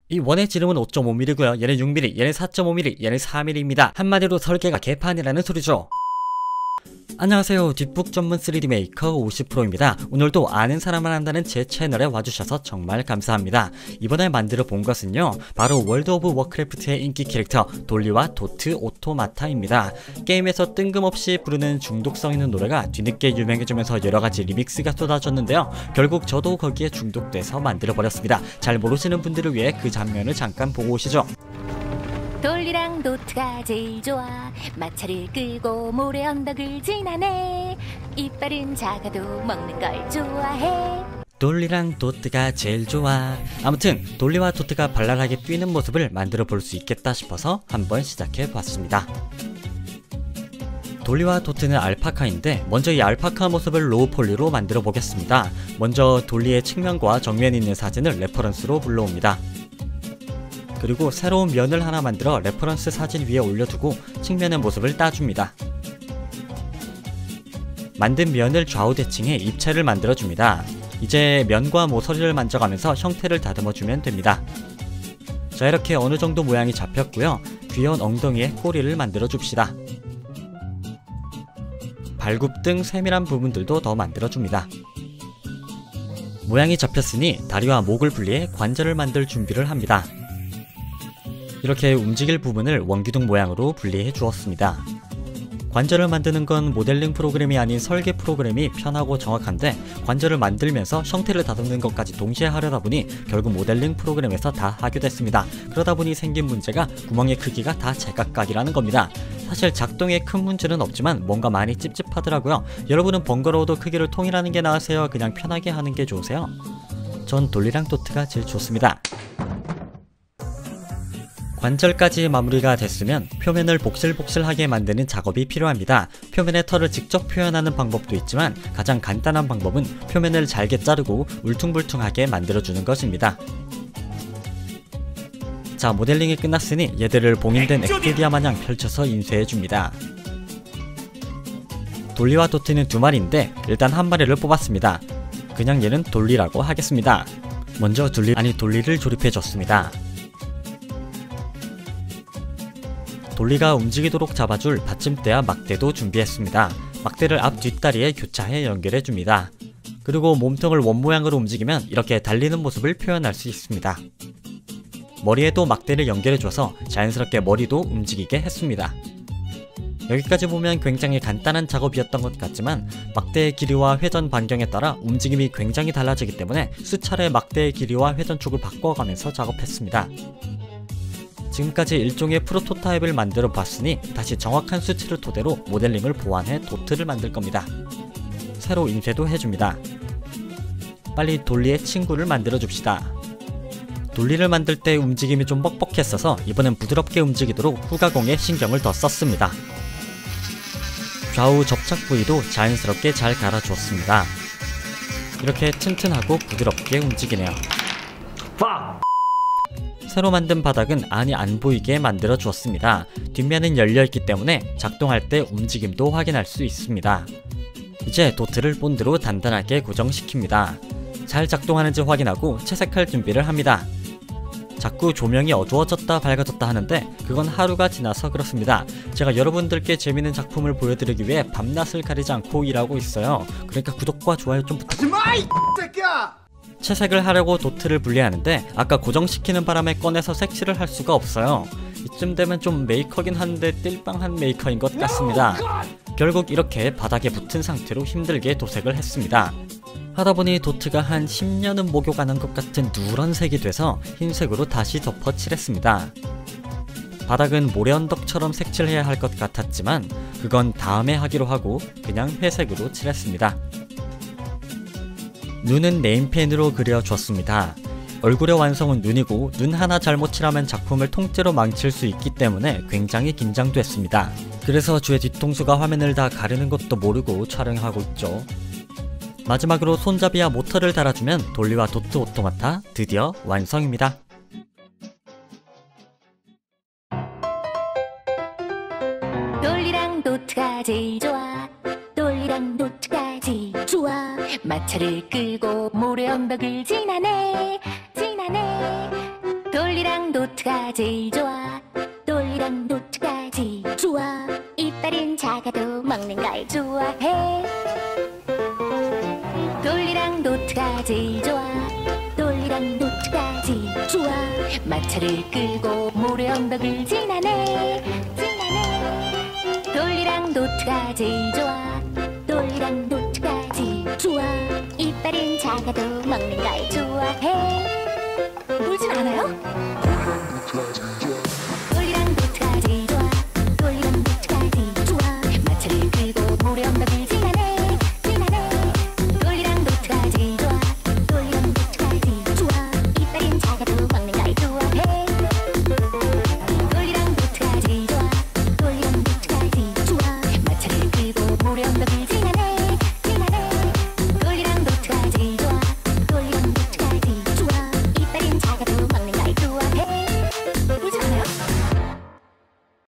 이 원의 지름은 5.5mm고요. 얘는 6mm, 얘는 4.5mm, 얘는 4mm입니다. 한마디로 설계가 개판이라는 소리죠. 안녕하세요. 뒷북 전문 3D 메이커 50프로입니다. 오늘도 아는 사람만 한다는 제 채널에 와주셔서 정말 감사합니다. 이번에 만들어 본 것은요, 바로 월드 오브 워크래프트의 인기 캐릭터 돌리와 도트 오토마타입니다. 게임에서 뜬금없이 부르는 중독성 있는 노래가 뒤늦게 유명해지면서 여러가지 리믹스가 쏟아졌는데요, 결국 저도 거기에 중독돼서 만들어버렸습니다. 잘 모르시는 분들을 위해 그 장면을 잠깐 보고 오시죠. 돌리랑 도트가 제일 좋아. 마차를 끌고 모래 언덕을 지나네. 이빨은 작아도 먹는 걸 좋아해. 돌리랑 도트가 제일 좋아. 아무튼 돌리와 도트가 발랄하게 뛰는 모습을 만들어 볼 수 있겠다 싶어서 한번 시작해 봤습니다. 돌리와 도트는 알파카인데 먼저 이 알파카 모습을 로우 폴리로 만들어 보겠습니다. 먼저 돌리의 측면과 정면에 있는 사진을 레퍼런스로 불러옵니다. 그리고 새로운 면을 하나 만들어 레퍼런스 사진 위에 올려두고 측면의 모습을 따줍니다. 만든 면을 좌우 대칭해 입체를 만들어줍니다. 이제 면과 모서리를 만져가면서 형태를 다듬어주면 됩니다. 자, 이렇게 어느정도 모양이 잡혔고요. 귀여운 엉덩이에 꼬리를 만들어줍시다. 발굽 등 세밀한 부분들도 더 만들어줍니다. 모양이 잡혔으니 다리와 목을 분리해 관절을 만들 준비를 합니다. 이렇게 움직일 부분을 원기둥 모양으로 분리해 주었습니다. 관절을 만드는 건 모델링 프로그램이 아닌 설계 프로그램이 편하고 정확한데, 관절을 만들면서 형태를 다듬는 것까지 동시에 하려다 보니 결국 모델링 프로그램에서 다 하게 됐습니다. 그러다 보니 생긴 문제가 구멍의 크기가 다 제각각이라는 겁니다. 사실 작동에 큰 문제는 없지만 뭔가 많이 찝찝하더라고요. 여러분은 번거로워도 크기를 통일하는 게 나으세요? 그냥 편하게 하는 게 좋으세요? 전 돌리랑 도트가 제일 좋습니다. 관절까지 마무리가 됐으면 표면을 복실복실하게 만드는 작업이 필요합니다. 표면의 털을 직접 표현하는 방법도 있지만 가장 간단한 방법은 표면을 잘게 자르고 울퉁불퉁하게 만들어주는 것입니다. 자, 모델링이 끝났으니 얘들을 봉인된 엑조디아 마냥 펼쳐서 인쇄해줍니다. 돌리와 도트는 두 마리인데 일단 한 마리를 뽑았습니다. 그냥 얘는 돌리라고 하겠습니다. 먼저 돌리를 조립해줬습니다. 돌리가 움직이도록 잡아줄 받침대와 막대도 준비했습니다. 막대를 앞 뒷다리에 교차해 연결해줍니다. 그리고 몸통을 원모양으로 움직이면 이렇게 달리는 모습을 표현할 수 있습니다. 머리에도 막대를 연결해줘서 자연스럽게 머리도 움직이게 했습니다. 여기까지 보면 굉장히 간단한 작업이었던 것 같지만 막대의 길이와 회전 반경에 따라 움직임이 굉장히 달라지기 때문에 수차례 막대의 길이와 회전축을 바꿔가면서 작업했습니다. 지금까지 일종의 프로토타입을 만들어 봤으니 다시 정확한 수치를 토대로 모델링을 보완해 도트를 만들 겁니다. 새로 인쇄도 해줍니다. 빨리 돌리의 친구를 만들어 줍시다. 돌리를 만들 때 움직임이 좀 뻑뻑했어서 이번엔 부드럽게 움직이도록 후가공에 신경을 더 썼습니다. 좌우 접착 부위도 자연스럽게 잘 갈아주었습니다. 이렇게 튼튼하고 부드럽게 움직이네요. 새로 만든 바닥은 안이 안 보이게 만들어 주었습니다. 뒷면은 열려있기 때문에 작동할 때 움직임도 확인할 수 있습니다. 이제 도트를 본드로 단단하게 고정시킵니다. 잘 작동하는지 확인하고 채색할 준비를 합니다. 자꾸 조명이 어두워졌다 밝아졌다 하는데 그건 하루가 지나서 그렇습니다. 제가 여러분들께 재밌는 작품을 보여드리기 위해 밤낮을 가리지 않고 일하고 있어요. 그러니까 구독과 좋아요 좀 부탁드립니다. 채색을 하려고 도트를 분리하는데 아까 고정시키는 바람에 꺼내서 색칠을 할 수가 없어요. 이쯤 되면 좀 메이커긴 한데 띨빵한 메이커인 것 같습니다. 결국 이렇게 바닥에 붙은 상태로 힘들게 도색을 했습니다. 하다보니 도트가 한 10년은 목욕하는 것 같은 누런색이 돼서 흰색으로 다시 덮어 칠했습니다. 바닥은 모래 언덕처럼 색칠해야 할 것 같았지만 그건 다음에 하기로 하고 그냥 회색으로 칠했습니다. 눈은 네임펜으로 그려줬습니다. 얼굴의 완성은 눈이고 눈 하나 잘못 칠하면 작품을 통째로 망칠 수 있기 때문에 굉장히 긴장됐습니다. 그래서 주의 뒤통수가 화면을 다 가리는 것도 모르고 촬영하고 있죠. 마지막으로 손잡이와 모터를 달아주면 돌리와 도트 오토마타 드디어 완성입니다. 돌리랑 도트가 제일 좋아. 돌리랑 도트가 제일 좋아. 마차를 끌고 모래 언덕을 지나네. 돌리랑 노트가 제일 좋아. 돌리랑 노트가 제일 좋아. 이빨은 작아도 먹는 걸 좋아해. 돌리랑 노트가 제일 좋아. 돌리랑 노트가 제일 좋아. 마차를 끌고 모래 언덕을 지나네. 돌리랑 노트가 제일 좋아. 돌리랑 노트가 제일 좋아. 이빨은 작아도 먹는 걸 좋아해. 울진 않아요?